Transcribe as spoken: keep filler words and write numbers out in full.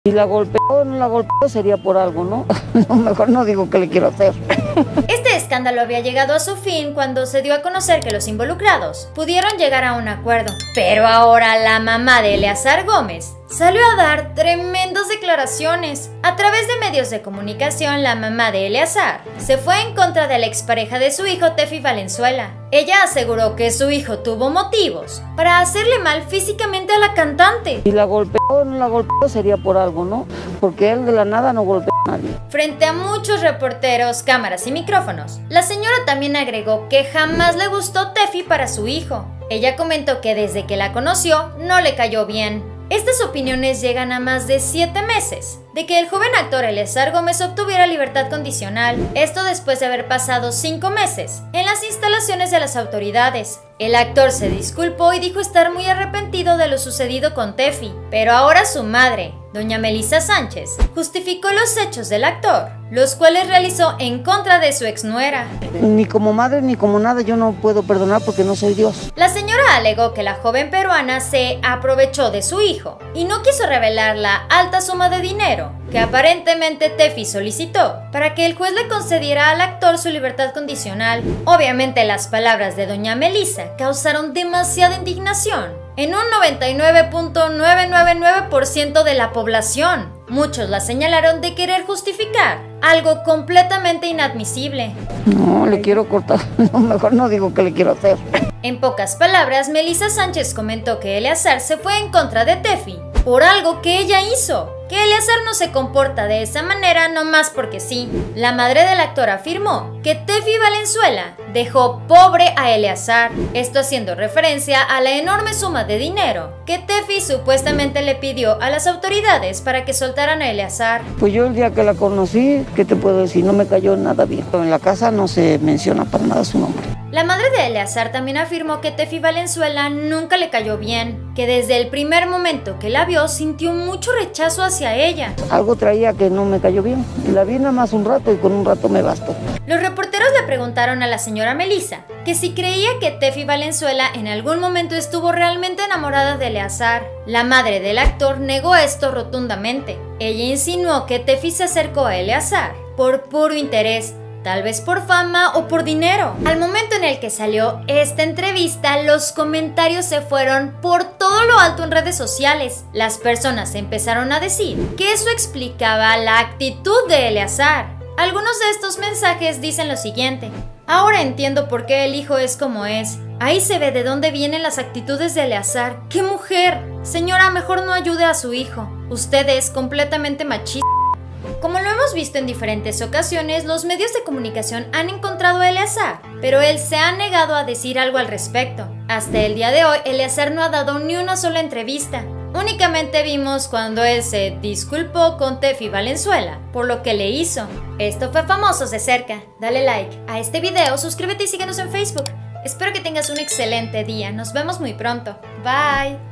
Si la golpeó o no la golpeó sería por algo, ¿no? Mejor no digo qué le quiero hacer. Este escándalo había llegado a su fin cuando se dio a conocer que los involucrados pudieron llegar a un acuerdo. Pero ahora la mamá de Eleazar Gómez salió a dar tremendas declaraciones. A través de medios de comunicación, la mamá de Eleazar se fue en contra de la expareja de su hijo, Tefi Valenzuela. Ella aseguró que su hijo tuvo motivos para hacerle mal físicamente a la cantante. Si la golpeó o no la golpeó sería por algo, ¿no? Porque él de la nada no golpeó a nadie. Frente a muchos reporteros, cámaras y micrófonos, la señora también agregó que jamás le gustó Tefi para su hijo. Ella comentó que desde que la conoció no le cayó bien. Estas opiniones llegan a más de siete meses de que el joven actor Eleazar Gómez obtuviera libertad condicional, esto después de haber pasado cinco meses en las instalaciones de las autoridades. El actor se disculpó y dijo estar muy arrepentido de lo sucedido con Tefi, pero ahora su madre, doña Melissa Sánchez, justificó los hechos del actor, los cuales realizó en contra de su exnuera. Ni como madre ni como nada yo no puedo perdonar porque no soy Dios. La señora alegó que la joven peruana se aprovechó de su hijo y no quiso revelar la alta suma de dinero que aparentemente Tefi solicitó para que el juez le concediera al actor su libertad condicional. Obviamente las palabras de doña Melissa causaron demasiada indignación en un noventa y nueve punto novecientos noventa y nueve por ciento de la población. Muchos la señalaron de querer justificar algo completamente inadmisible. No, le quiero cortar. No, mejor no digo qué le quiero hacer. En pocas palabras, Melissa Sánchez comentó que Eleazar se fue en contra de Tefi por algo que ella hizo, que Eleazar no se comporta de esa manera nomás porque sí. La madre del actor afirmó que Tefi Valenzuela dejó pobre a Eleazar, esto haciendo referencia a la enorme suma de dinero que Tefi supuestamente le pidió a las autoridades para que soltaran a Eleazar. Pues yo el día que la conocí, ¿qué te puedo decir? No me cayó nada bien. En la casa no se menciona para nada su nombre. La madre de Eleazar también afirmó que Tefi Valenzuela nunca le cayó bien, que desde el primer momento que la vio sintió mucho rechazo hacia ella. Algo traía que no me cayó bien. La vi nada más un rato y con un rato me bastó. Los reporteros le preguntaron a la señora Melissa que si creía que Tefi Valenzuela en algún momento estuvo realmente enamorada de Eleazar. La madre del actor negó esto rotundamente. Ella insinuó que Tefi se acercó a Eleazar por puro interés, tal vez por fama o por dinero. Al momento en el que salió esta entrevista, los comentarios se fueron por todo lo alto en redes sociales. Las personas empezaron a decir que eso explicaba la actitud de Eleazar. Algunos de estos mensajes dicen lo siguiente: ahora entiendo por qué el hijo es como es. Ahí se ve de dónde vienen las actitudes de Eleazar. ¡Qué mujer! Señora, mejor no ayude a su hijo. Usted es completamente machista. Como lo hemos visto en diferentes ocasiones, los medios de comunicación han encontrado a Eleazar, pero él se ha negado a decir algo al respecto. Hasta el día de hoy, Eleazar no ha dado ni una sola entrevista. Únicamente vimos cuando él se disculpó con Tefi Valenzuela por lo que le hizo. Esto fue Famosos de Cerca. Dale like a este video, suscríbete y síguenos en Facebook. Espero que tengas un excelente día. Nos vemos muy pronto. Bye.